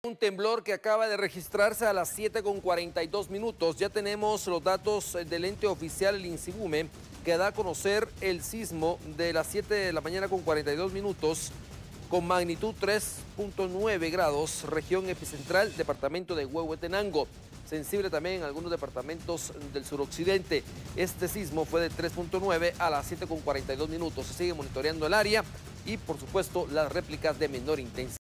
Un temblor que acaba de registrarse a las 7:42 minutos. Ya tenemos los datos del ente oficial, el INSIGUME, que da a conocer el sismo de las 7 de la mañana con 42 minutos, con magnitud 3.9 grados, región epicentral, departamento de Huehuetenango. Sensible también en algunos departamentos del suroccidente. Este sismo fue de 3.9 a las 7:42 minutos. Se sigue monitoreando el área y, por supuesto, las réplicas de menor intensidad.